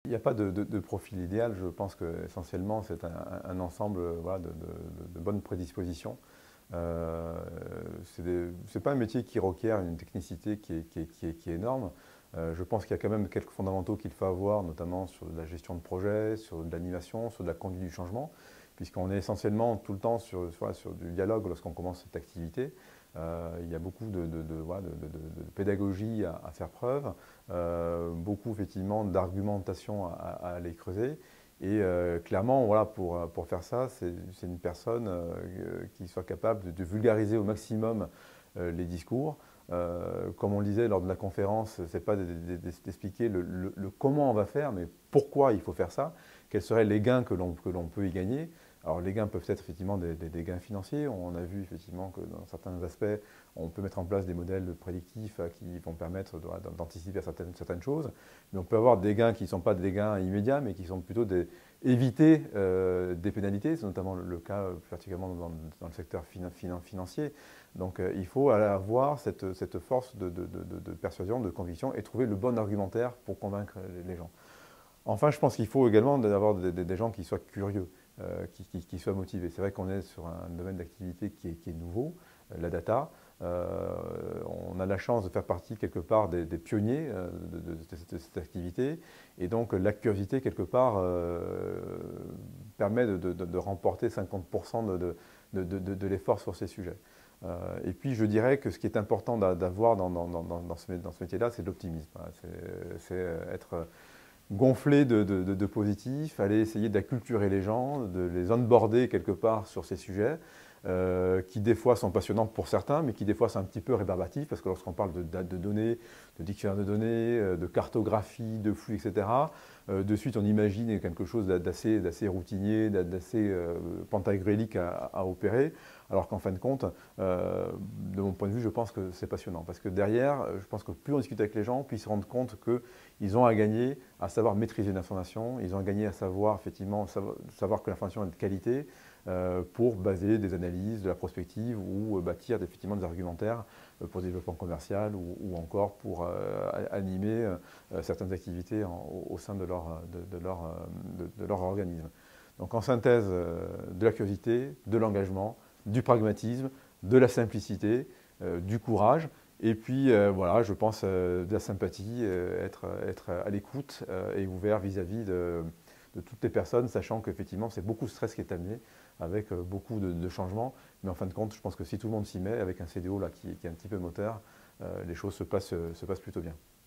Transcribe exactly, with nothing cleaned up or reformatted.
Il n'y a pas de, de- de profil idéal, je pense qu'essentiellement c'est un, un ensemble voilà, de, de- de bonnes prédispositions. Euh, ce n'est pas un métier qui requiert une technicité qui est, qui est- qui est- qui est énorme. Euh, je pense qu'il y a quand même quelques fondamentaux qu'il faut avoir, notamment sur de la gestion de projet, sur de l'animation, sur de la conduite du changement, puisqu'on est essentiellement tout le temps sur, sur, sur du dialogue lorsqu'on commence cette activité. Euh, il y a beaucoup de, de- de- voilà, de- de- de- de pédagogie à, à faire preuve, euh, beaucoup effectivement d'argumentation à, à aller creuser. Et euh, clairement, voilà, pour, pour faire ça, c'est c'est une personne euh, qui soit capable de, de vulgariser au maximum euh, les discours. Euh, comme on le disait lors de la conférence, c'est pas d'expliquer le, le- le comment on va faire, mais pourquoi il faut faire ça, quels seraient les gains que l'on que l'on peut y gagner. Alors les gains peuvent être effectivement des, des- des gains financiers. On a vu effectivement que dans certains aspects, on peut mettre en place des modèles prédictifs euh, qui vont permettre de- d'anticiper certaines, certaines choses. Mais on peut avoir des gains qui ne sont pas des gains immédiats, mais qui sont plutôt des, éviter euh, des pénalités. C'est notamment le cas euh, particulièrement dans, dans le secteur finan- finan- financier. Donc euh, il faut avoir cette, cette force de, de- de- de persuasion, de conviction et trouver le bon argumentaire pour convaincre les, les gens. Enfin, je pense qu'il faut également avoir des, des- des gens qui soient curieux, euh, qui, qui- qui soient motivés. C'est vrai qu'on est sur un domaine d'activité qui est, qui est nouveau, euh, la data. Euh, on a la chance de faire partie quelque part des, des pionniers euh, de, de- de cette, de cette activité. Et donc la curiosité, quelque part, euh, permet de, de- de remporter cinquante pour cent de, de- de- de- de l'effort sur ces sujets. Euh, et puis je dirais que ce qui est important d'a- d'avoir dans, dans- dans- dans ce, dans ce métier-là, c'est de l'optimisme. Voilà. C'est c'est être gonfler de, de, de, de positif, aller essayer d'acculturer les gens, de les onboarder quelque part sur ces sujets, euh, qui des fois sont passionnants pour certains, mais qui des fois sont un petit peu rébarbatifs, parce que lorsqu'on parle de date de données, de dictionnaire de données, euh, de cartographie, de flux, et cetera, euh, de suite on imagine quelque chose d'assez, d'assez routinier, d'assez euh, pantagruélique à, à opérer, alors qu'en fin de compte, euh, de mon point de vue, je pense que c'est passionnant, parce que derrière, je pense que plus on discute avec les gens, plus ils se rendent compte qu'ils ont à gagner à savoir maîtriser l'information, ils ont gagné à savoir effectivement savoir, savoir que l'information est de qualité euh, pour baser des analyses, de la prospective ou euh, bâtir effectivement des argumentaires euh, pour le développement commercial ou, ou encore pour euh, animer euh, certaines activités en, au, au sein de leur, de, de leur, de, de leur organisme. Donc en synthèse, euh, de la curiosité, de l'engagement, du pragmatisme, de la simplicité, euh, du courage. Et puis euh, voilà, je pense euh, de la sympathie, euh, être, être à l'écoute euh, et ouvert vis-à-vis de, de toutes les personnes, sachant qu'effectivement c'est beaucoup de stress qui est amené avec euh, beaucoup de, de changements. Mais en fin de compte, je pense que si tout le monde s'y met, avec un C D O là, qui, qui est un petit peu moteur, euh, les choses se passent, se passent plutôt bien.